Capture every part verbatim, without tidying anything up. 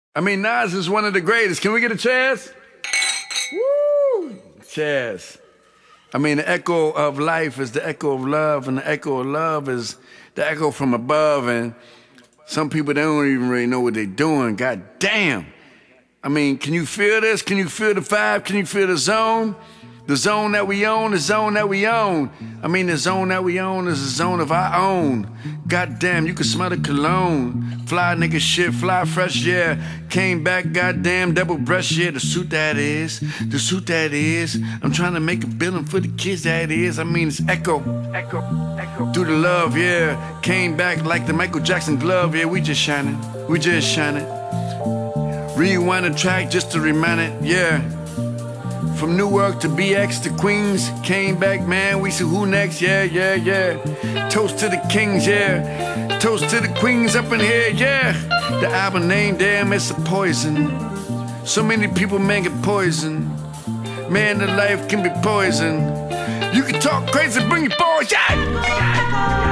I mean, Nas is one of the greatest. Can we get a chance? Woo! Chance. I mean, the echo of life is the echo of love, and the echo of love is the echo from above, and some people, they don't even really know what they're doing. God damn. I mean, can you feel this? Can you feel the vibe? Can you feel the zone? The zone that we own, the zone that we own. I mean, the zone that we own is the zone of our own. Goddamn, you can smell the cologne. Fly nigga shit, fly fresh, yeah. Came back, goddamn, double breast, yeah. The suit that is, the suit that is. I'm trying to make a billing for the kids that is. I mean, it's echo, echo, echo. Through the love, yeah. Came back like the Michael Jackson glove, yeah. We just shining, we just shining. Rewind the track just to remind it, yeah. From Newark to B X to Queens, came back, man, we see who next, yeah, yeah, yeah. Toast to the kings, yeah. Toast to the queens up in here, yeah. The album name, damn, it's a poison. So many people, man, get poisoned. Man, the life can be poison. You can talk crazy, bring your boys, yeah!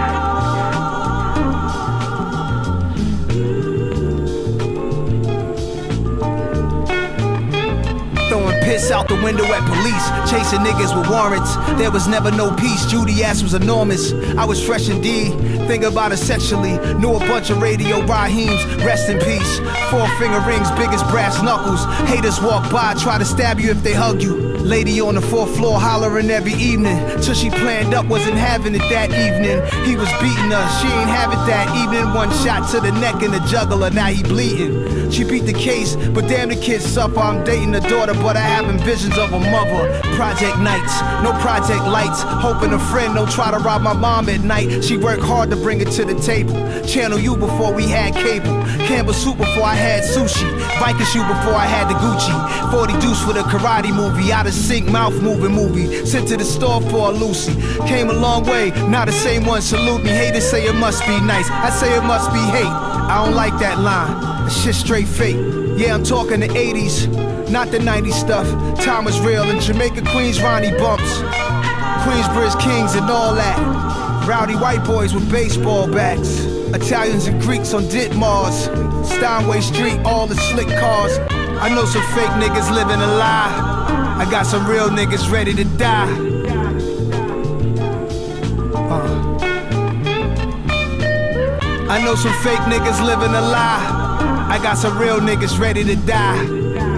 Throwing piss out the window at police, chasing niggas with warrants. There was never no peace, Judy ass was enormous. I was fresh indeed, think about it sexually. Knew a bunch of radio Raheems, rest in peace. Four finger rings, big as brass knuckles. Haters walk by, try to stab you if they hug you. Lady on the fourth floor hollering every evening, till she planned up, wasn't having it that evening. He was beating her, she ain't have it that evening. One shot to the neck and the jugular, now he bleeding. She beat the case, but damn the kids suffer. I'm dating the daughter, but I having visions of a mother. Project nights, no project lights. Hoping a friend don't try to rob my mom at night. She worked hard to bring it to the table. Channel U before we had cable. Campbell soup before I had sushi. Viking shoe before I had the Gucci. forty deuce for the karate movie. Out of sync, mouth moving movie. Sent to the store for a Lucy. Came a long way, now the same one salute me. Haters say it must be nice, I say it must be hate. I don't like that line, that shit straight fake. Yeah, I'm talking the eighties, not the nineties stuff. Time was real in Jamaica, Queens, Ronnie Bumps. Queensbridge Kings and all that. Rowdy white boys with baseball bats. Italians and Greeks on Ditmars. Steinway Street, all the slick cars. I know some fake niggas living a lie. I got some real niggas ready to die. Uh. I know some fake niggas living a lie. I got some real niggas ready to die.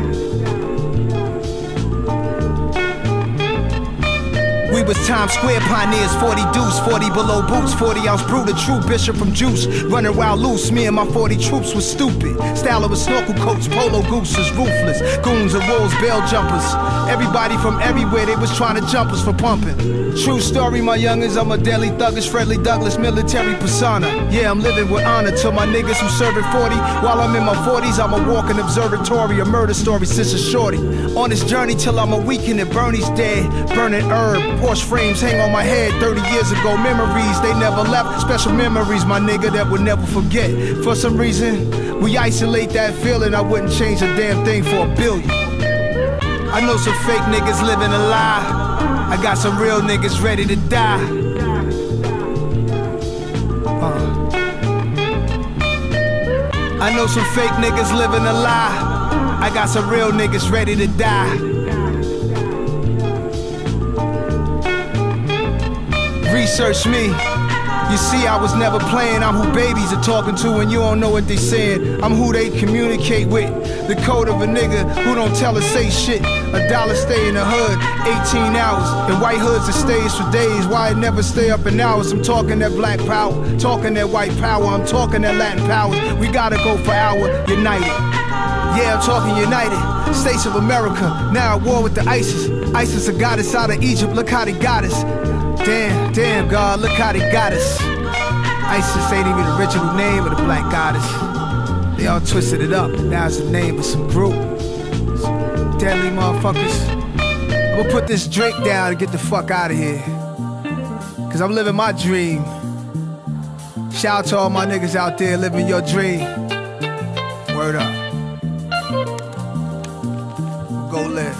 We was Times Square pioneers, forty deuce, forty below boots, forty ounce brew, the true bishop from Juice. Running wild loose, me and my forty troops was stupid. Style of a snorkel coats, polo gooses, ruthless. Goons and wolves, bail jumpers. Everybody from everywhere, they was trying to jump us for pumping. True story, my youngins, I'm a deadly thuggish, Fredley Douglass, military persona. Yeah, I'm living with honor to my niggas who serving forty. While I'm in my forties, I'm a walking observatory, a murder story since a shorty. On this journey till I'm a weekend and Bernie's dead. Burning herb, Porsche frames hang on my head. Thirty years ago, memories, they never left. Special memories, my nigga, that we'll never forget. For some reason, we isolate that feeling. I wouldn't change a damn thing for a billion. I know some fake niggas living a lie. I got some real niggas ready to die. Uh. I know some fake niggas living a lie. I got some real niggas ready to die. Research me. You see, I was never playing. I'm who babies are talking to and you don't know what they saying. I'm who they communicate with. The code of a nigga who don't tell or say shit. A dollar stay in the hood, eighteen hours. In white hoods it stays for days. Why it never stay up in hours? I'm talking that black power, talking that white power. I'm talking that Latin powers. We gotta go for our united. Yeah, I'm talking united. States of America, now at war with the ISIS. ISIS a goddess out of Egypt, look how they got us. Damn, damn, God, look how they got us. ISIS ain't even the original name of the black goddess. They all twisted it up, now it's the name of some group. Some deadly motherfuckers. I'm gonna put this drink down and get the fuck out of here. Cause I'm living my dream. Shout out to all my niggas out there living your dream. Word up. Go live.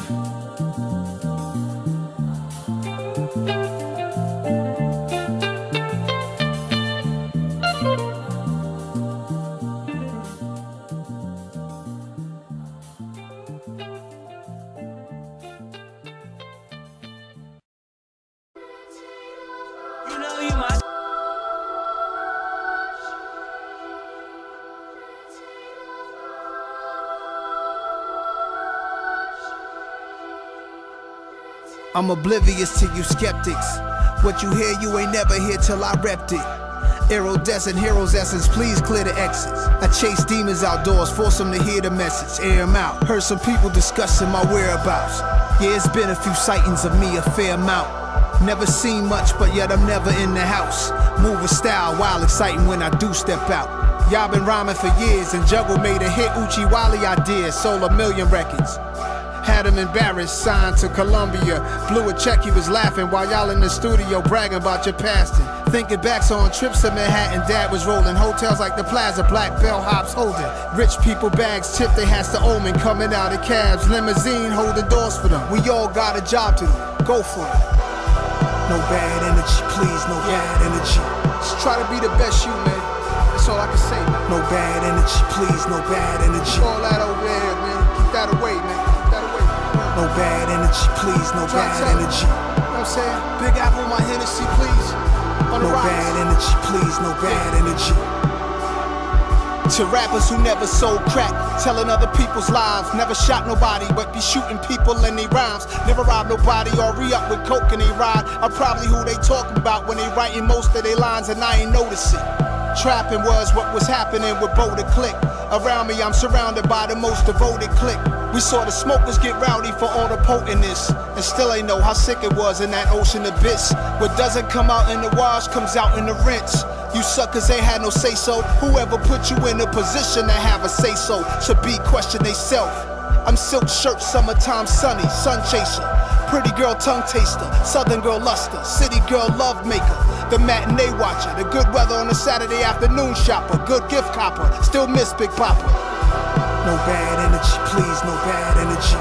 I'm oblivious to you skeptics. What you hear, you ain't never hear till I repped it. Iridescent heroes essence, please clear the exits. I chase demons outdoors, force them to hear the message, air them out. Heard some people discussing my whereabouts. Yeah, it's been a few sightings of me, a fair amount. Never seen much, but yet I'm never in the house. Move with style, wild exciting when I do step out. Y'all been rhyming for years, and Juggle made a hit Uchi Wally idea, sold a million records. Had him embarrassed, signed to Columbia. Blew a check, he was laughing while y'all in the studio bragging about your pasting. Thinking back so on trips to Manhattan, dad was rolling hotels like the Plaza, black bellhops holding. Rich people bags tipped, they had the omen coming out of cabs. Limousine holding doors for them. We all got a job to do, go for it. No bad energy, please, no yeah. bad energy. Just try to be the best you, man. That's all I can say, man. No bad energy, please, no bad energy. All that over there, man. Keep that away, man. Keep that away. No bad energy, please, no bad energy. You know what I'm saying? Big Apple, my Hennessy, please. On the no rise. Bad energy, please, no bad energy. To rappers who never sold crack, telling other people's lives. Never shot nobody, but be shooting people in their rhymes. Never robbed nobody or re-up with coke and they ride. I'm probably who they talking about when they writing most of their lines and I ain't notice it. Trapping was what was happening with Boulder Click. Around me, I'm surrounded by the most devoted clique. We saw the smokers get rowdy for all the potentness, and still ain't know how sick it was in that ocean abyss. What doesn't come out in the wash comes out in the rinse. You suckers ain't had no say-so. Whoever put you in a position to have a say-so should be question they self. I'm silk shirt, summertime sunny, sun chaser. Pretty girl tongue taster, southern girl luster, city girl love maker. The matinee watcher, the good weather on a Saturday afternoon shopper. Good gift copper, still miss Big Papa. No bad energy, please, no bad energy.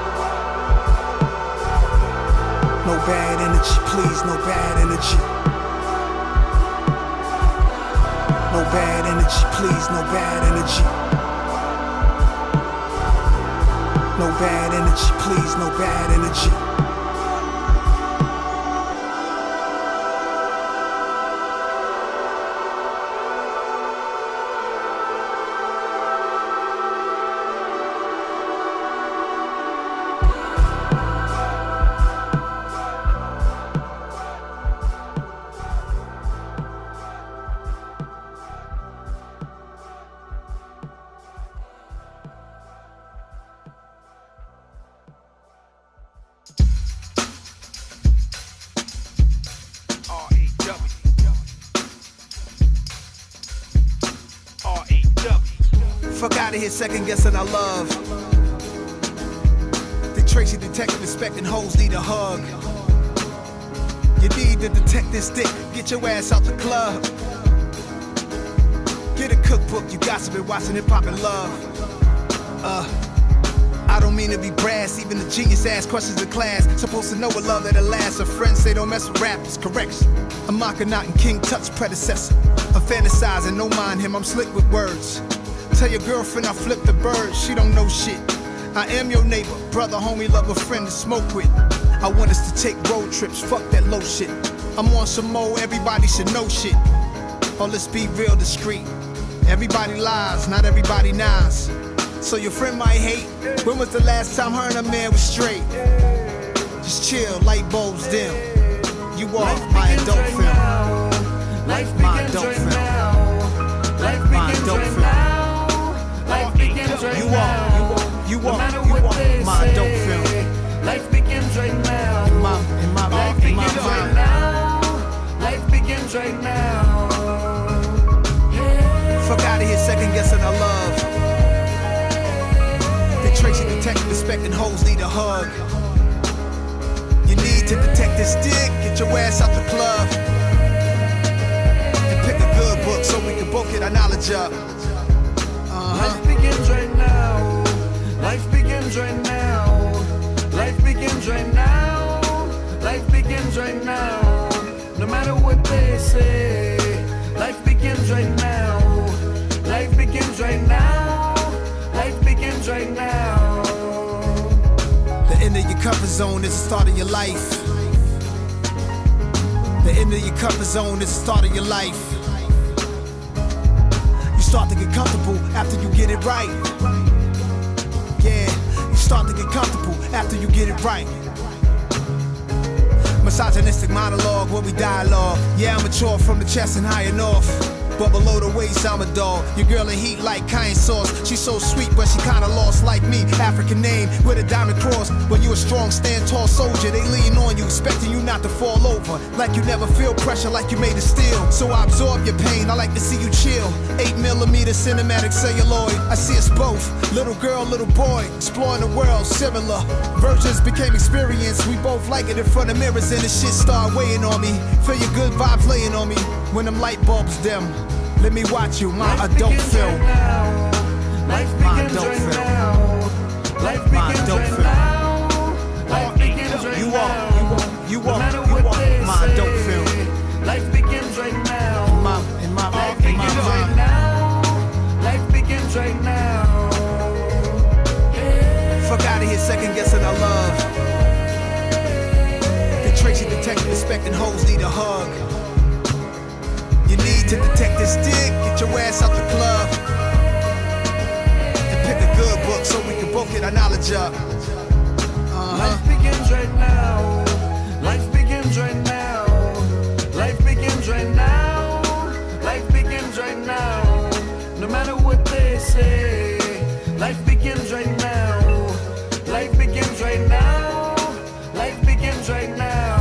No bad energy, please, no bad energy. No bad energy, please, no bad energy. No bad energy, please, no bad energy. Fuck out of here, second guessing our love. The Tracy detective expecting hoes need a hug. You need to detect this dick, get your ass out the club. Get a cookbook, you gossiping, watching hip hop and love. Uh, I don't mean to be brass, even the genius ask questions in class. Supposed to know what love that'll last. A friend say don't mess with rappers, correction. I'm Akhenaten King Tut's predecessor. I'm fantasizing, don't mind him, I'm slick with words. Tell your girlfriend I flipped the bird, she don't know shit. I am your neighbor, brother, homie, lover, friend to smoke with. I want us to take road trips, fuck that low shit. I'm on some more, everybody should know shit. Oh, let's be real discreet. Everybody lies, not everybody nice. So your friend might hate. When was the last time her and a man was straight? Just chill, light bulbs dim. You are my adult film. Life my adult film. My adult film. Life begins right you now. are, you are, you are, you are my adult film. Life begins right now. In my, in my, Life in my begins right mind. now. Life begins right now. Yeah. Fuck out of here, second guessing our love. The Tracy detective expecting hoes need a hug. You need to detect this dick, get your ass out the club. And pick a good book so we can both get our knowledge up. Life begins right now. Life begins right now. Life begins right now. Life begins right now. No matter what they say. Life begins right now. Life begins right now. Life begins right now. The end of your comfort zone is the start of your life. The end of your comfort zone is the start of your life. You start to get comfortable after you get it right. Yeah, you start to get comfortable after you get it right. Misogynistic monologue where we dialogue. Yeah, I'm mature from the chest and high and off. But below the waist, I'm a dog. Your girl in heat like cayenne sauce. She's so sweet, but she kinda lost like me. African name with a diamond cross. When you a strong, stand tall soldier, they lean on you, expecting you not to fall over. Like you never feel pressure, like you made of steel. So I absorb your pain, I like to see you chill. Eight millimeter cinematic celluloid. I see us both, little girl, little boy, exploring the world, similar. Versions became experience. We both like it in front of mirrors, and the shit start weighing on me. Feel your good vibes laying on me when them light bulbs dim. Let me watch you, my adult film. Life begins right now. Life begins right now. Life begins right now. You are, you are, you are, you are my adult film. Life begins right now. In my, in my, Life in my begins right mind. now. Life begins right now. Fuck out of here, second guessing our love. The Tracy detective expecting hoes need a hug. You need to detect this dick, get your ass out the club. And pick a good book so we can both get our knowledge up. Uh-huh. Life begins right now. Life begins right now. Life begins right now. Life begins right now. No matter what they say, life begins right now. Life begins right now. Life begins right now.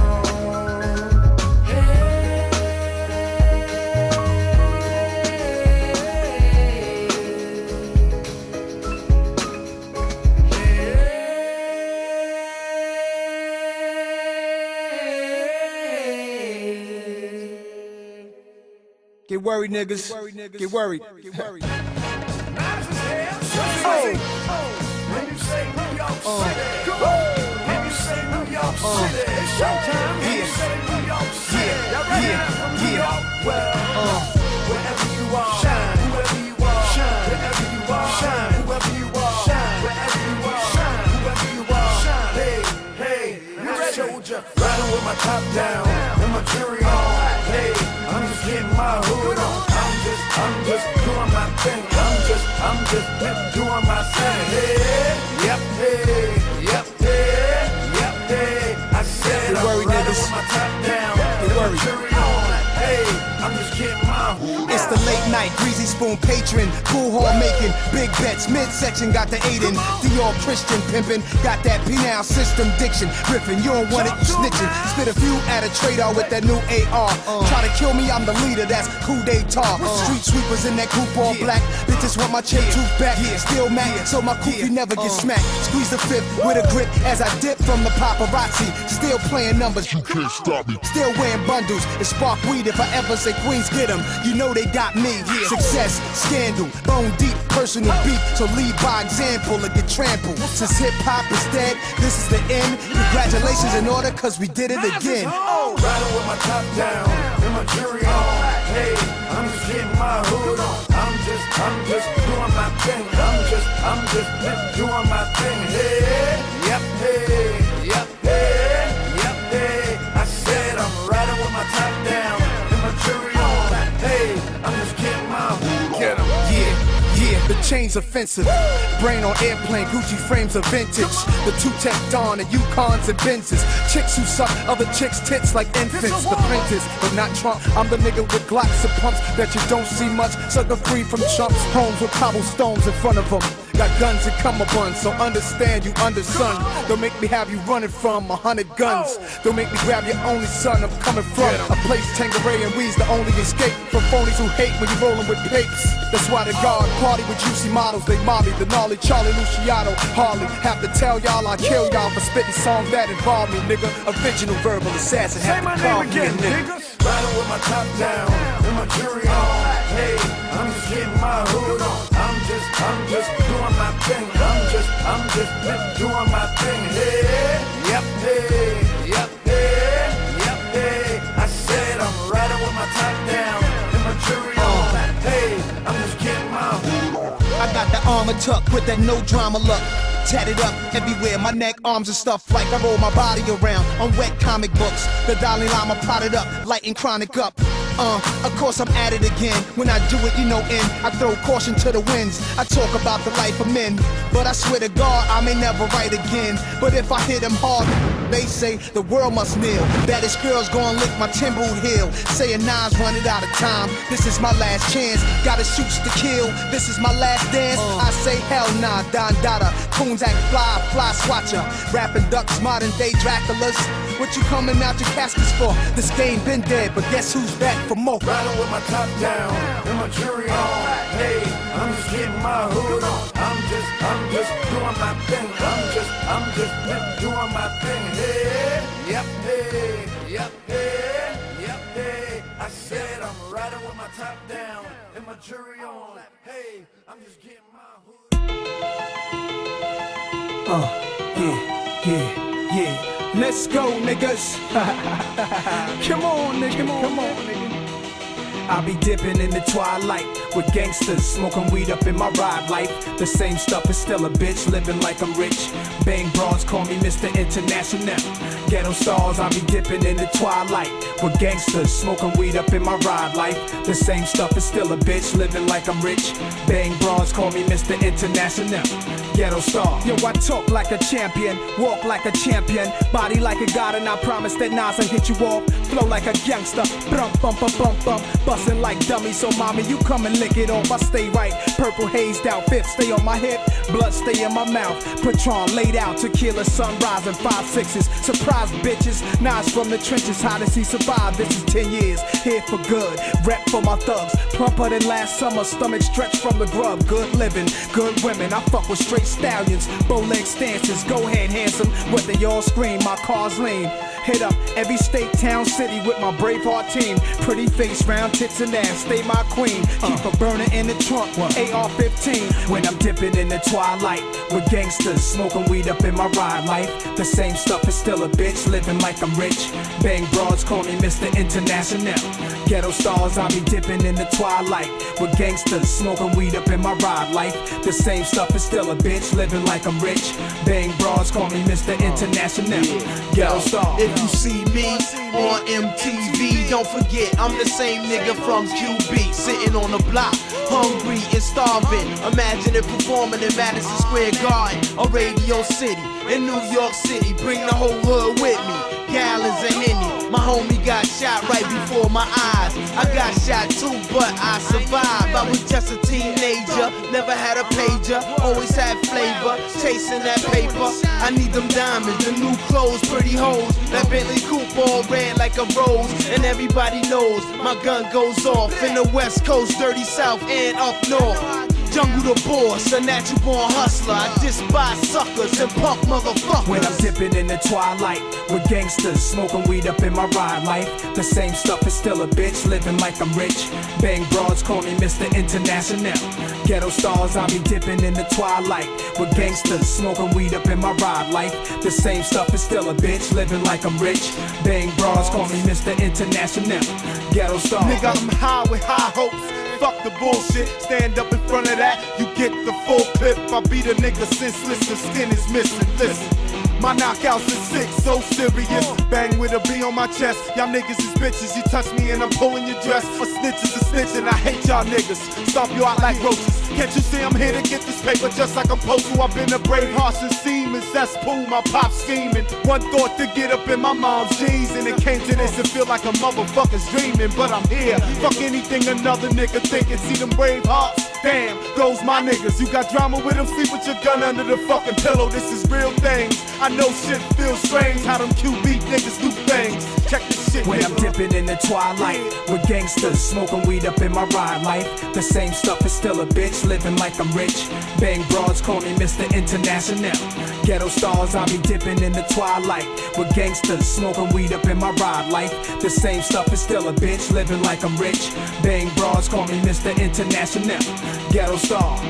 Get worried, niggas. Get worried. Get worried. Oh. When you say New York City, when you say New York City, it's showtime. When you say New York City, y'all ready from New York? Well, wherever you are, shine. Whoever you are, shine. Wherever you are, shine. Whoever you are, shine. Wherever you are, shine. Whoever you are, shine. Hey, hey, you're a soldier, riding with my top down and my jury on. Hey, I'm just getting my hood on. I'm just, I'm just doing my thing. I'm just, I'm just doing my thing. Hey, yep, hey, yep, hey, yep, hey. I said I'm riding with my top down and my jury on. Hey, I'm just getting my hood on. It's the late night, greasy spoon patron, pool hall making, big bets, midsection got the Aiden, Dior Christian pimping, got that penal system diction, riffing, you don't want it, you snitching, spit a few at a trade-off with that new A R, try to kill me, I'm the leader, that's coup d'etat, street sweepers in that coupe all black, bitches want my chain tooth back, still Mac, so my coupe you never get smacked, squeeze the fifth with a grip as I dip from the paparazzi, still playing numbers, you can't stop me, still wearing bundles, it's spark weed if I ever say Queens get them, you know they got me. Success, scandal, bone deep, personal beef. So lead by example or get trampled. Since hip hop is dead, this is the end. Congratulations in order, cause we did it again. Oh, riding with my top down and my jury on. Hey, I'm just getting my hood on. I'm just, I'm just doing my thing. I'm just, I'm just doing my thing. Hey, yep, hey, yep, hey, yep, hey. I said I'm riding with my top down and my jury on. Hey, I'm just getting my hood on. Get 'em. Yeah, yeah, the chain's offensive. Brain on airplane, Gucci frames are vintage. The two-tech Dawn and Yukons and Benzes. Chicks who suck other chicks' tits like infants. The printers, but not Trump. I'm the nigga with Glocks and pumps that you don't see much. Sucker free from chumps. Homes with cobblestones in front of them. Got guns and cummerbund, so understand you under son. Don't make me have you running from a hundred guns. Don't make me grab your only son. I'm coming from a place Tanqueray and we's the only escape from phonies who hate when you rolling with papes. That's why the guard party with juicy models. They Molly, the gnarly Charlie Luciano, Harley. Have to tell y'all I kill y'all for spitting songs that involve me, nigga. Original verbal assassin. Say my name again, niggas. Riding with my top down and my jury on. Hey, I'm just getting my hood on. I'm just, I'm just doing my thing. I'm just, I'm just doing my thing. Hey, yep, hey, yep, hey, yep, hey. I said I'm riding with my top down and my jury on. Hey, I'm just getting my hood on. I got the armor tucked with that no drama look. Tatted up everywhere, my neck, arms and stuff like I roll my body around on wet comic books. The Dalai Lama potted up, lighting chronic up. Uh, of course I'm at it again. When I do it, you know in. I throw caution to the winds. I talk about the life of men. But I swear to God, I may never write again. But if I hit him hard, they say the world must kneel. Baddest girls gon' lick my timbered heel. Saying nines running out of time. This is my last chance. Gotta shoot to kill. This is my last dance. Uh. I say hell nah, Don Dada. Coons act fly, fly swatcher. Rapping ducks, modern day Draculas. What you coming out your caskets for? This game been dead, but guess who's back for more? Riding with my top down and my jury on. Hey, I'm just getting my hood on. I'm just, I'm just doing my thing. I'm just, I'm just doing my thing. Hey, yep, hey, yep, hey, yep, hey. I said I'm riding with my top down and my jury on. Hey, I'm just getting my hood. Uh, yeah, yeah, yeah. Let's go, niggas. Come on, nigga, come on, nigga. I be dipping in the twilight with gangsters, smoking weed up in my ride life. The same stuff is still a bitch, living like I'm rich. Bang bras, call me Mister International. Ghetto stars, I be dipping in the twilight with gangsters, smoking weed up in my ride life. The same stuff is still a bitch, living like I'm rich. Bang bras, call me Mister International. Ghetto star. Yo, I talk like a champion, walk like a champion, body like a god, and I promise that Nas will hit you off. Flow like a gangster, bump, bump, bump, bump, bump, bustin' like dummies. So mommy, you come and lick it off. I stay right, purple hazed out, fifth stay on my hip, blood stay in my mouth. Patron laid out, tequila, sunrise, and five sixes. Surprise bitches, Nas from the trenches, how does he survive? This is ten years, here for good. Rep for my thugs, plumper than last summer, stomach stretched from the grub. Good living, good women, I fuck with straight stallions, bow leg stances. Go ahead, handsome, what they all scream, my car's lean. Hit up every state, town, city with my Braveheart team. Pretty face, round tits and ass, stay my queen. Keep a burner in the trunk, A R fifteen. When I'm dipping in the twilight with gangsters, smoking weed up in my ride life. The same stuff is still a bitch, living like I'm rich. Bang broads, call me Mister International. Ghetto stars, I be dipping in the twilight with gangsters, smoking weed up in my ride life. The same stuff is still a bitch, living like I'm rich. Bang broads, call me Mister International. Ghetto star. If you see me on M T V, don't forget I'm the same nigga from Q B, sitting on the block, hungry and starving. Imagine it performing in Madison Square Garden or Radio City in New York City. Bring the whole hood with me, gallons of Henny. My homie got shot right before my eyes. I got shot too, but I survived. I was just a teenager, never had a pager, always had flavor, chasing that paper. I need them diamonds, the new clothes, pretty hoes. That Bentley coupe all red like a rose, and everybody knows my gun goes off in the West Coast, dirty South and up north. Jungle the boss, a natural born hustler. I despise suckers and punk motherfuckers. When I'm dipping in the twilight with gangsters, smoking weed up in my ride life. The same stuff is still a bitch, living like I'm rich. Bang broads, call me Mister International. Ghetto stars, I be dipping in the twilight with gangsters, smoking weed up in my ride life. The same stuff is still a bitch, living like I'm rich. Bang broads, call me Mister International. Ghetto stars. Nigga, I'm high with high hopes. Fuck the bullshit, stand up in front of that, you get the full clip. I beat a nigga senseless, the skin is missing. Listen, my knockouts is sick, so serious. Bang with a B on my chest. Y'all niggas is bitches, you touch me and I'm pulling your dress. A snitch is a snitch and I hate y'all niggas. Stomp you out like roaches. Can't you see I'm here to get this paper just like I'm supposed to? I've been a brave horse and semen, cesspool, my pop scheming. One thought to get up in my mom's jeans, and it came to this and feel like a motherfucker's dreaming. But I'm here, fuck anything another nigga thinking. See them brave hearts? Damn, those my niggas. You got drama with them, sleep with your gun under the fucking pillow. This is real things. I know shit feels strange, how them Q B niggas do things. Check this shit, when nigga. I'm dipping in the twilight with gangsters, smoking weed up in my ride life. The same stuff is still a bitch, living like I'm rich. Bang broads, call me Mister International. Ghetto stars, I be dipping in the twilight with gangsters, smoking weed up in my ride life. The same stuff is still a bitch, living like I'm rich. Bang broads, call me Mister International. Ghetto star.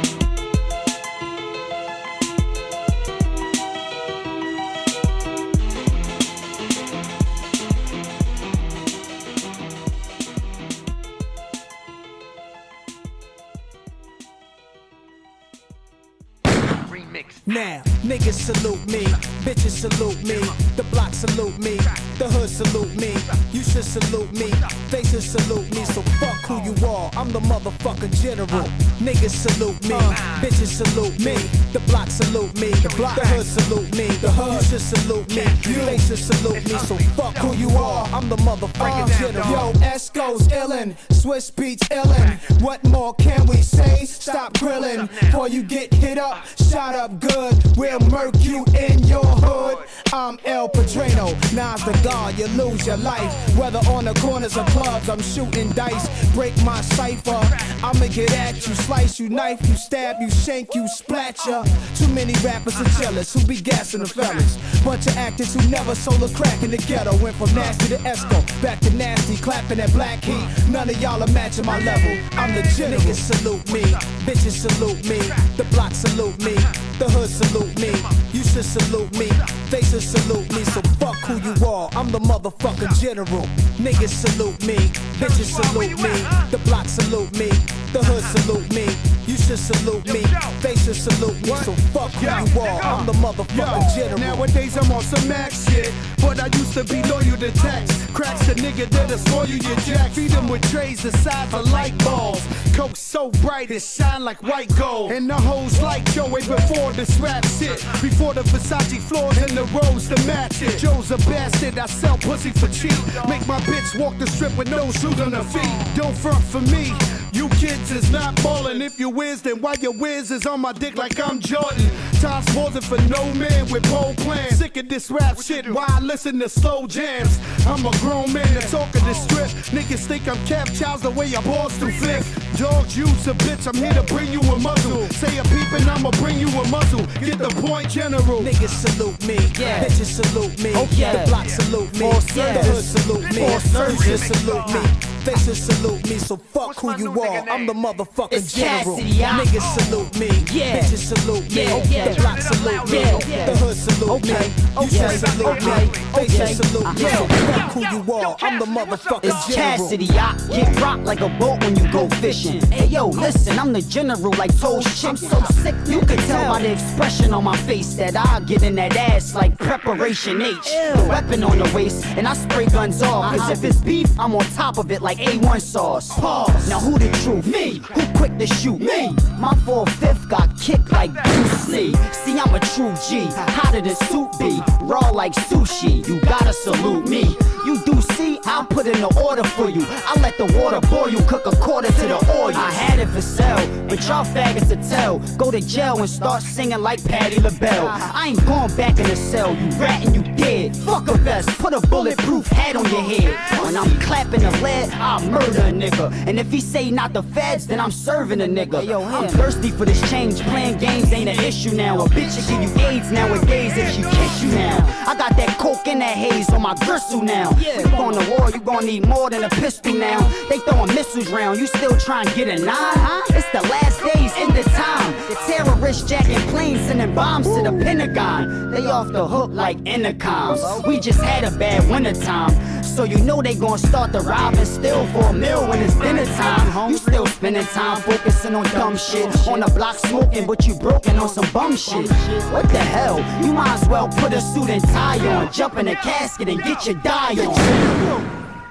Now, niggas salute me, bitches salute me, the block salute me, the hood salute me, you should salute me, they should salute me, so fuck who you are, I'm the motherfucking general. Niggas salute me, bitches salute me, the block salute me, the block, the hood salute me, the hood, you should salute me, they should salute me, so fuck who you are, I'm the motherfucking general. Yo, Esco's illin', Swiss Beats illin', what more can we say? Stop grilling, before you get hit up, shot up good, we'll murk you in your hood. I'm El Padrino, Nas the God, you lose your life. Whether on the corners or clubs, I'm shooting dice, break my cipher. I'ma get at you, slice you, knife you, stab you, shank you, splat ya. Too many rappers are jealous who be gassing the fellas. Bunch of actors who never sold a crack in the ghetto. Went from nasty to Esco, back to nasty, clapping at black heat. None of y'all are matching my level. I'm the general. Niggas salute me, bitches salute me, the block salute me, the hood salute me, you should salute me, they should salute me, so fuck who you are, I'm the motherfucking general. Niggas salute me, bitches salute me, the block salute me, the hood salute me, you should salute me, they should salute me, so fuck who you are, I'm the motherfucking general. Nowadays I'm on some max shit, but I used to be loyal to tax. Cracks the nigga that'll spoil you your jack. Feed them with trays the size of light bulbs. Coke so bright it shine like white gold. And the hoes like Joe way before this rap shit. Before the Versace floors and the rose to match it. Joe's a bastard, I sell pussy for cheap. Make my bitch walk the strip with no shoes on her feet. Don't front for me, you kids is not ballin'. If you whiz, then why your whiz is on my dick like I'm Jordan. Time's pausing for no man with bold plans. Sick of this rap shit, why I listen to slow jams. I'm a grown man that talk of this strip. Niggas think I'm Kev Childs the way I balls through fifth. Dogs use a bitch, I'm here to bring you a muzzle. Say a peepin', I'ma bring you a muzzle. Get the point, general. Niggas salute me, yeah. Bitches salute me, okay. The block salute me, the hood salute me, you should salute me, they should salute me, so fuck who you are, I'm the motherfucking it's general. Cassidy, niggas salute me, yeah. Bitches salute me, yeah, yeah. The block salute me, yeah. The hood salute okay. me, you okay. should salute okay. me, they okay. should salute me, uh-huh. so fuck who you are, I'm the motherfucking it's general. Cassidy, I get rocked like a boat when you go fishing. Hey yo, listen, I'm the general like Toast Chicken. I'm so sick, you can tell by the expression on my face that I get in that ass like Preparation H. The weapon on the waist, and I spray guns off. Cause if it's beef, I'm on top of it like A one sauce. Pause. Now who the truth? Me. Who quick to shoot? Me. My four-fifth got kicked like Bruce Lee. See, I'm a true G, hotter than soup be, raw like sushi. You gotta salute me. You do see, I'll put in the order for you. I let the water boil you, cook a quarter to the oil. I had it for sale, but y'all faggots to tell. Go to jail and start singing like Patti LaBelle. I ain't going back in the cell, you rat and you dead. Fuck a vest, put a bulletproof hat on your head. When I'm clapping the lead, I'll murder a nigga. And if he say not the feds, then I'm serving a nigga. Yo, I'm thirsty for this change, playing games ain't an issue now. A bitch will give you AIDS nowadays if she kiss you now. I got that coke and that haze on my gristle now. Yeah. You going to war, you gonna need more than a pistol now. They throwing missiles round, you still trying to get a nine? Huh? It's the last days, in the time. The terrorists jacking planes, sending bombs to the Pentagon. They off the hook like intercoms. We just had a bad winter time, so you know they gonna start the robbing still for a meal when it's dinner time. You still spending time focusing on dumb shit. On the block smoking, but you broken on some bum shit. What the hell? You might as well put a suit and tie on, jump in a casket and get your die on. Yo, man.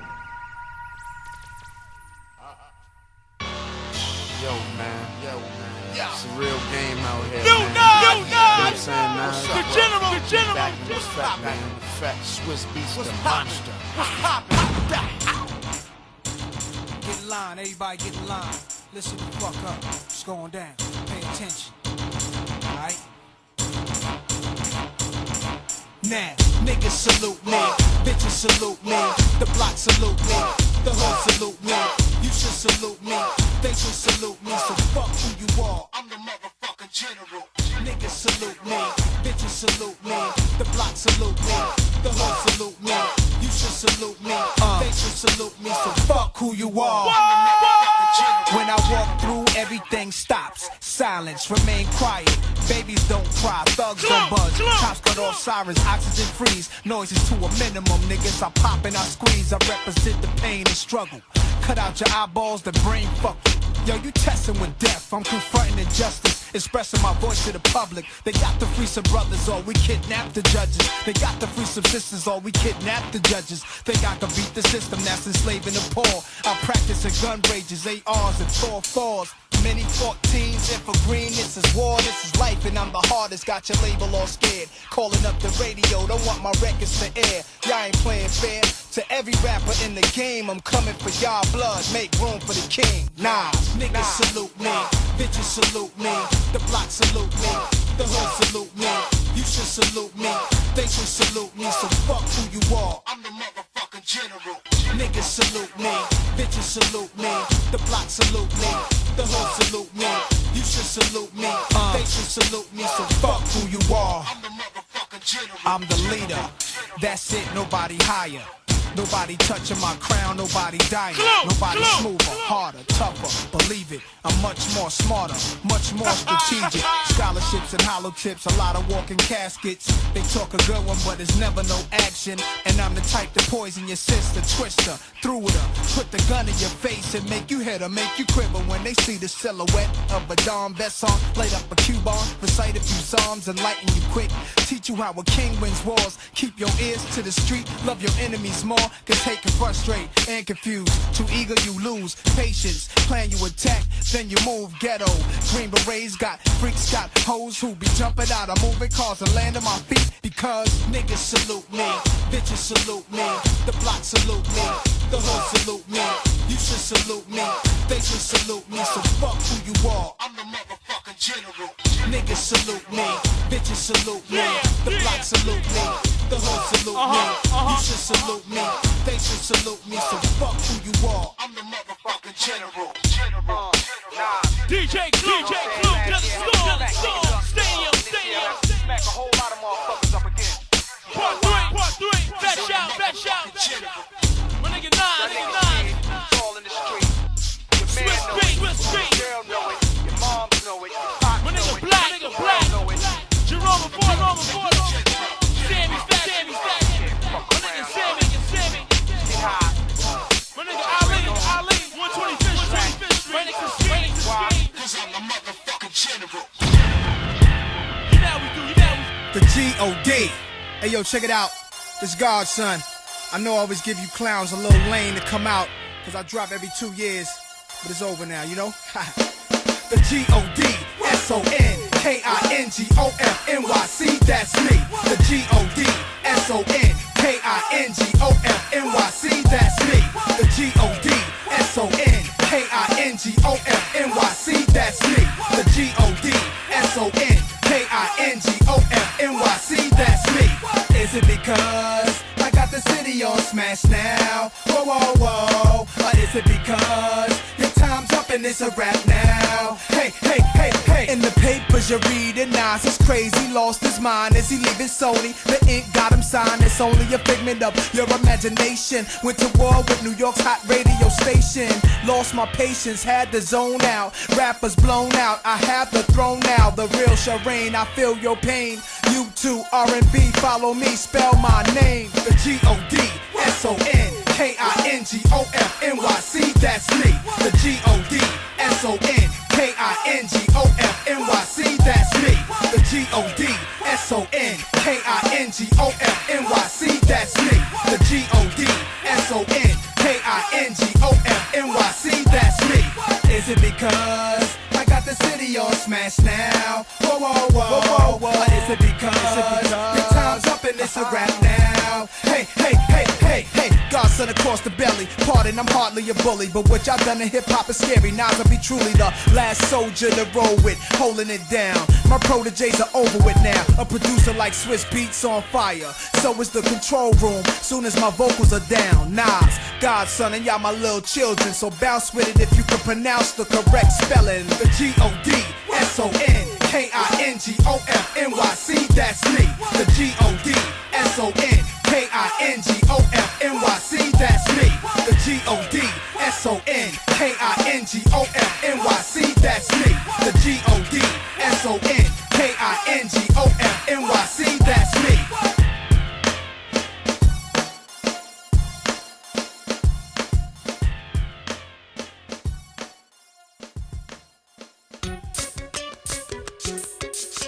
Yo, man. It's a real game out here. You man. know, you know what I'm saying now? the general, the general. Back in the fat man, the fat Swiss beast, the monster. Get in line, everybody get in line. Listen the fuck up. What's going down? Pay attention. Alright? Now, niggas salute me, bitches salute me, the block salute me, the hood salute me, you should salute me, they should salute me, so fuck who you are, I'm the motherfucking general. Niggas salute me, bitches salute me, the block salute me, the hood salute me, you should salute me, uh, they should salute me, so fuck who you are, I'm the motherfucking general. When I walk through, everything stops, silence, remain quiet, babies don't cry, thugs don't buzz, cops cut off sirens, oxygen freeze, noises to a minimum, niggas I pop and I squeeze, I represent the pain and struggle, cut out your eyeballs, the brain fuck you. Yo, you testing with death, I'm confronting injustice, expressing my voice to the public. They got to free some brothers or we kidnap the judges. They got to free some sisters or we kidnap the judges. Think I can beat the system that's enslaving the poor. I'm practicing gun rages, A Rs and four fours. Many fourteens, and for green, this is war, this is life, and I'm the hardest. Got your label all scared, calling up the radio, don't want my records to air. Y'all ain't playing fair. To every rapper in the game, I'm coming for y'all blood, make room for the king. Nah, niggas nah. salute me, bitches salute me, the block salute me, the hood salute me, you should salute me, they should salute me, so fuck who you are, I'm the motherfucking general. Niggas salute me, bitches salute me, the block salute me, the hood salute me, you should salute me, uh, they should salute me, so fuck who you are. I'm the motherfucking general. I'm the leader, that's it, nobody higher. Nobody touching my crown, nobody dying. Nobody smoother, harder, tougher, believe it. I'm much more smarter, much more strategic. Scholarships and hollow tips, a lot of walking caskets. They talk a good one, but there's never no action. And I'm the type to poison your sister, twist her, through with her, put the gun in your face and make you hit her, make you quiver when they see the silhouette of a Don Besson. Light up a Cuban, recite a few psalms, enlighten you quick. Teach you how a king wins wars. Keep your ears to the street, love your enemies more. Cause hate can frustrate and confuse. Too eager you lose patience. Plan you attack, then you move ghetto. Green berets got freaks, got hoes who be jumping out of moving cars and land on my feet. Because niggas salute me, bitches salute me, the block salute me, the hood salute me, you should salute me, they should salute me, so fuck who you are. I'm the motherfucking general. Niggas salute me, bitches salute me, the block salute me, the hood salute me, you should salute me, they should salute me, so fuck who you are. I'm the motherfucking general. General. Nah. D J, D J, Clue, to the store, store, stadium, stadium. Smack a whole lot of motherfuckers up again. Part three, part three, best shout, best shout. My nigga nine, nigga nine. It's all in the street. Your man know it, your girl know it, your moms know it, your pops know it. My nigga black, nigga black. Jerome before, Jerome before. Sammy fat, Sammy fat. My nigga Sammy, nigga Sammy. Get high. My nigga Ali, Ali, one twenty-fifth Street. My nigga Steve, Steve. Cause I'm the motherfucking general. You know we do, you know we do. The G O D. Hey yo, check it out. This Godson. I know I always give you clowns a little lane to come out, cause I drop every two years, but it's over now, you know? The G O D, S O N, K I N G O F N Y C, that's me. The G O D, S O N, K I N G O F N Y C, that's me. The G O D, S O N, K I N G O F N Y C, that's me. The G O D, S O N, K I N G O F N Y C, that's me. Is it because I got the city on smash now? Whoa, whoa, whoa. Or is it because your time's up and it's a rap now? Hey, hey, hey, hey. In the papers you're reading, Nas is crazy, lost his mind as he leaving Sony. The ink got him signed, it's only a figment of your imagination. Went to war with New York's hot radio station. Lost my patience, had to zone out. Rappers blown out, I have the throne now. The real Shireen, I feel your pain. You too, R and B, follow me, spell my name. The G O D, S O N, K I N G O F N Y C, that's me. The G O D, S O N, K I N G O F N Y C, that's me. The G O D, S O N, K I N G O F N Y C, that's me. The G O D, S O N, K I N G O F N Y C, that's me. Is it because I got the city on smash now? Whoa, whoa, whoa, whoa, whoa. Or is it because, is it because your time's up and it's a rap now? Hey, hey, hey, hey, hey. Godson across the belly. Pardon, I'm hardly a bully, but what y'all done in hip-hop is scary. Nas will be truly the last soldier to roll with, holding it down. My proteges are over with now. A producer like Swiss Beats on fire. So is the control room, soon as my vocals are down. Nas, Godson, and y'all my little children, so bounce with it if you can pronounce the correct spelling. The G O D, S O N, K I N G O F N Y C, that's me. The G O D, S O N, K I N G O F N Y C, that's me. The G O D, S O N, K I N G O F N Y C, that's me. The G O D, S O N, K I N G O F N Y C, that's me.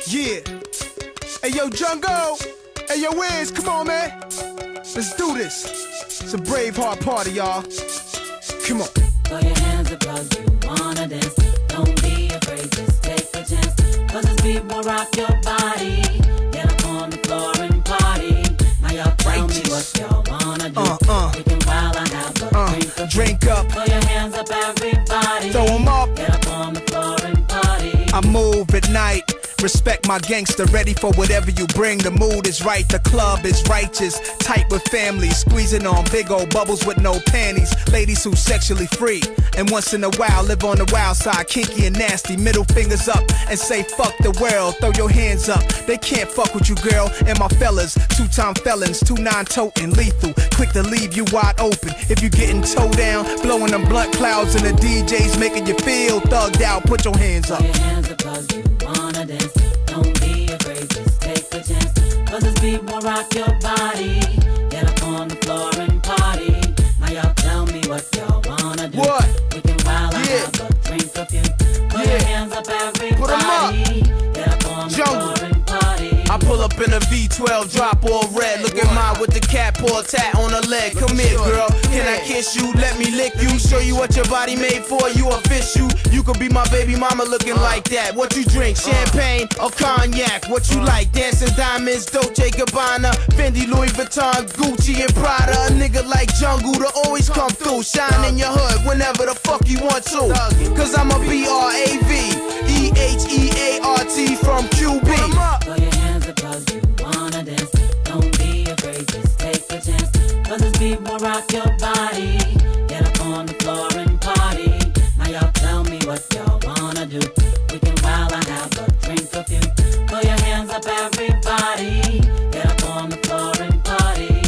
Yeah. Hey, yo, Jungle. Hey, yo, Wiz, come on, man. Let's do this. It's a Braveheart party, y'all. Come on. Throw your hands up cause you wanna dance. Don't be afraid, just take a chance. Cause this beat will rock your body. Get up on the floor and party. Now y'all tell me what y'all wanna do. Uh, uh. We can while I have a uh, drink of drink up. Throw your hands up, everybody. Throw 'em up. Get up on the floor and party. I move at night. Respect my gangster, ready for whatever you bring. The mood is right, the club is righteous. Tight with family, squeezing on big old bubbles with no panties. Ladies who sexually free, and once in a while live on the wild side, kinky and nasty. Middle fingers up and say fuck the world. Throw your hands up, they can't fuck with you, girl. And my fellas, two-time felons, two nine-toting, lethal, quick to leave you wide open. If you getting towed down, blowing them blunt clouds and the D J's making you feel thugged out, put your hands up. Throw your hands up cause you wanna dance. Don't be afraid, just take a chance. Cause this beat will rock your body. Get up on the floor and party. Now y'all tell me what y'all wanna do. What? We can while I Yeah. have a drink of you. Put Yeah. your hands up, everybody. Put 'em up. Get up on the Jungle. floor and party. I pull up in a V twelve, drop all red. Look at mine with the cat paw tat on her leg. Come here, girl. Can I kiss you? Let me lick you. Show you what your body made for. You official. You could be my baby mama looking like that. What you drink? Champagne or cognac? What you like? Dancing diamonds, Dolce Gabbana, Fendi, Louis Vuitton, Gucci and Prada. A nigga like Jungle to always come through. Shine in your hood whenever the fuck you want to. Cause I'm a B R A V E H E A R T from Q B. Throw your hands up cause you wanna dance. Don't be afraid, just take a chance. Cause this beat will rock your body. Get up on the floor and party. Now y'all tell me what y'all wanna do. We can while I have a drink of you. Throw your hands up, everybody. Get up on the floor and party.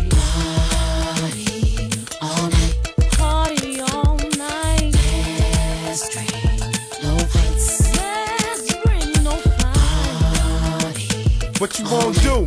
Party all night. Party all night. Let's drink no fights. Let's drink no fights. What you won't do?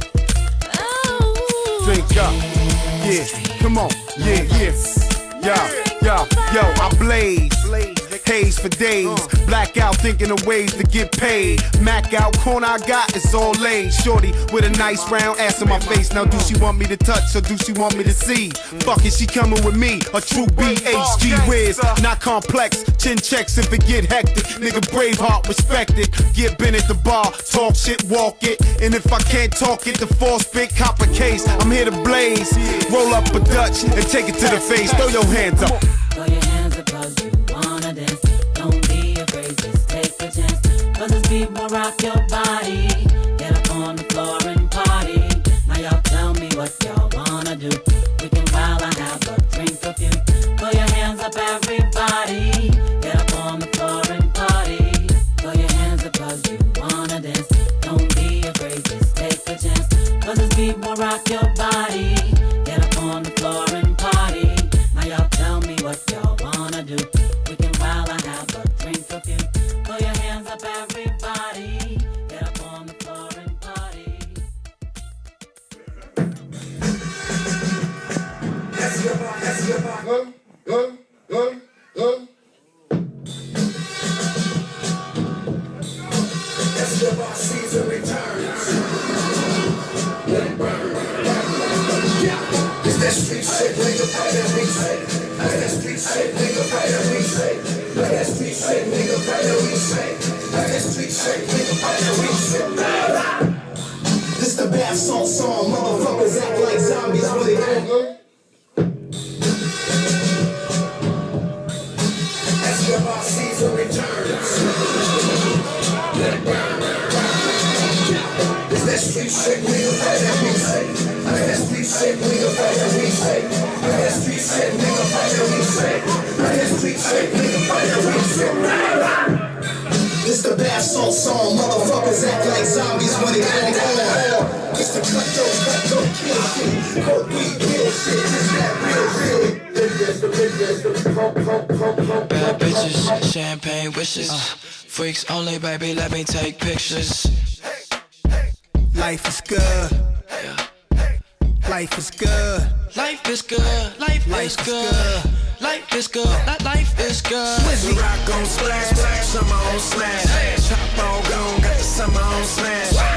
Drink up. Yeah, come on. Yeah, yeah. Yo, yo, yo, I blaze. Haze for days. Blackout thinking of ways to get paid. Mac out, corner I got, it's all laid. Shorty with a nice round ass in my face. Now do she want me to touch or do she want me to see? Fuck it, she coming with me. A true B H G Wiz. Not complex. Chin checks if it get hectic. Nigga Braveheart, respect it. Get been at the bar, talk shit, walk it. And if I can't talk it, the false big copper case. I'm here to blaze. Roll up a Dutch and take it to the face. Throw your hands up. Throw your hands up cause you wanna dance. Don't be afraid, just take a chance. Cause this beat will rock your body. Get up on the floor and party. Now y'all tell me what y'all wanna do. We can while I have a drink of you. Throw your hands up, everybody. Get up on the floor and party. Throw your hands up cause you wanna dance. Don't be afraid, just take a chance. Cause this beat will rock your body. Get up on the floor and party. Now y'all tell me what y'all wanna do. We can while I have a drink of you. Throw your hands up, everybody. Get up on the floor and party. That's your bar, that's your bar. Huh? Huh? Huh? Huh? That's your bar, Caesar returns. Let it burn. Yeah. It's that street shit, nigga, fight that we say. It's that street shit, nigga, fight that we say. It's that street shit, nigga, fight that we say. It's that street shit, nigga, fight that we say. This the bath salt song, motherfuckers act like zombies when they go. That's your bar, Caesar returns. Let it burn. It's that street shit, nigga, fight that we say. It's that street shit, nigga, fight that we say. It's that street shit, nigga, fight that we say. It's that street shit, nigga, fight that we say. This the bath salt song, motherfuckers act like zombies when they go on. It's the cutthroat, cutthroat, kill shit. Coke, weed, kill shit. It's that real, real. Bad bitches, champagne wishes. Freaks only, baby, let me take pictures. Life is good. Life is good. Life is good. Life, Life is is good. good. Life is good. That life is good. Swizzy. Rock on splash, splash, summer on smash. Chop all gone, got the summer on smash.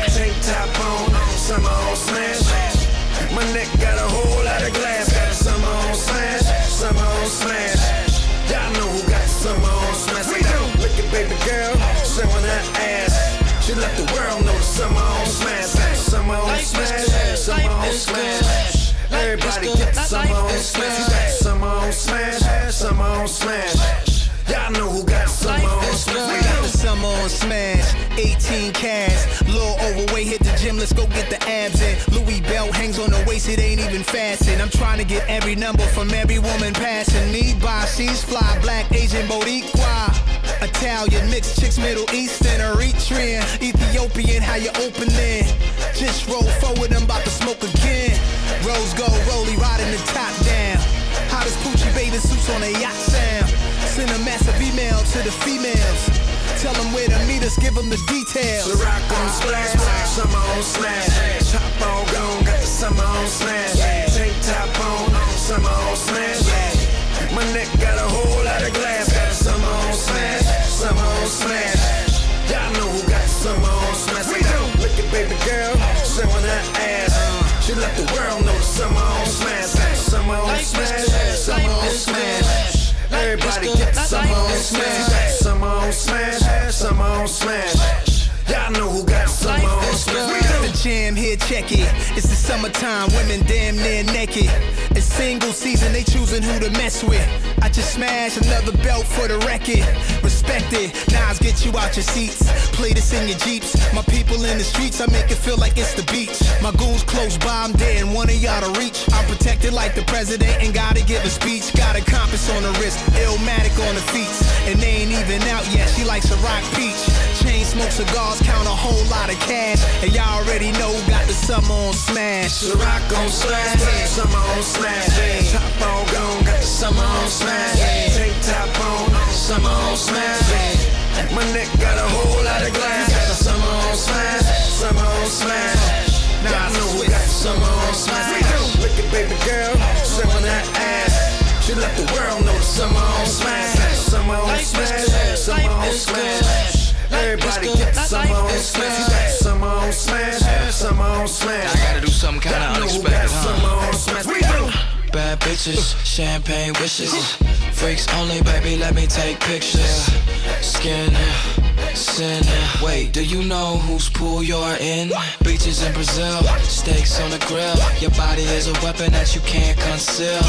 the world know the summer on smash. Summer on smash. Summer on smash. Everybody get the summer on smash. Summer on smash. Summer on smash. Y'all know who got the summer on smash. We got the summer on smash. eighteen cash. Little overweight, hit the gym, let's go get the abs in. Louis belt hangs on the waist, it ain't even fastened. I'm trying to get every number from every woman passing me by. She's fly, black, Asian, Boricua, Italian, mixed chicks, Middle Eastern, Eritrean, Ethiopian, how you opening? Just roll forward, I'm about to smoke again. Rose gold, rollie, riding the top down. Hottest Gucci bathing suits on a yacht sound. Send a massive email to the females. Tell them where to meet us, give them the details. The rock on splash, summer on smash. Chop all gone, got the summer on smash. Tank top on, summer on smash. My neck got a whole lot of glass, got the summer on smash. Summer on smash. Y'all know who got the summer on smash. We do. Look at baby girl, showing her ass. She let the world know the summer on smash. Summer on smash, summer on smash. Everybody get the summer on smash. Summer on smash, summer on smash. Y'all know who got the summer on smash. We got the jam here, check it. It's the summertime, women damn near naked. It's single season, they choosing who to mess with. I just smashed another belt for the record. Respect it, Nas get you out your seats. Play this in your Jeeps. My people in the streets, I make it feel like it's the beach. My goons close by, I'm dead and one of y'all to reach. I'm protected like the president and gotta give a speech. Got a compass on the wrist, Illmatic on the feet. And they ain't even out yet, she likes a rock peach. Chain smoke cigars, count a whole lot of cash. And y'all already know who got the summer on smash. The rock on smash, summer on smash. Top all gone, got the summer on smash. Tank top on, summer on smash. My neck got a whole lot of glass, got the summer on smash. Summer on smash. Now I know who got the summer on smash. Look at baby girl, showing her ass. She let the world know the summer on smash. Summer on smash, summer on smash. Everybody get the summer on smash. Summer on smash, summer on smash. I gotta do something kinda unexpected, huh? Summer on smash. We do. Bad bitches, champagne wishes. Freaks only, baby, let me take pictures. Skin, sin. Wait, do you know whose pool you're in? Beaches in Brazil, steaks on the grill. Your body is a weapon that you can't conceal.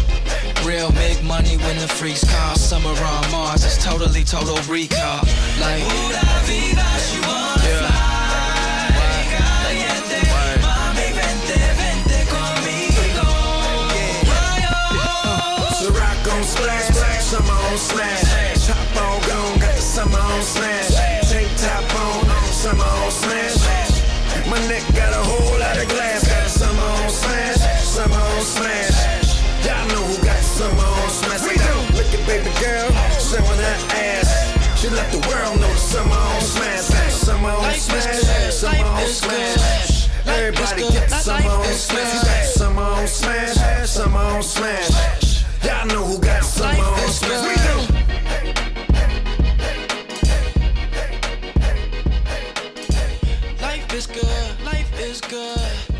Real big money when the freaks call. Summer on Mars, it's totally total recall. Like, pura vida, she wanna yeah. fly. Caliente, mami, vente, vente conmigo. The rock on splash, summer on smash. Chop all gone, got the summer on smash. Tank top on, summer on smash. My neck got a whole lot of glass, got the summer on smash. Summer on smash. Y'all know who got the summer on smash. We do. Look at baby girl, showing her ass. She let the world know the summer on smash. Summer on smash, summer on smash. Everybody get the summer on smash. Summer on smash, summer on smash. Y'all know who got the summer on smash. We do. Life is good, life is good.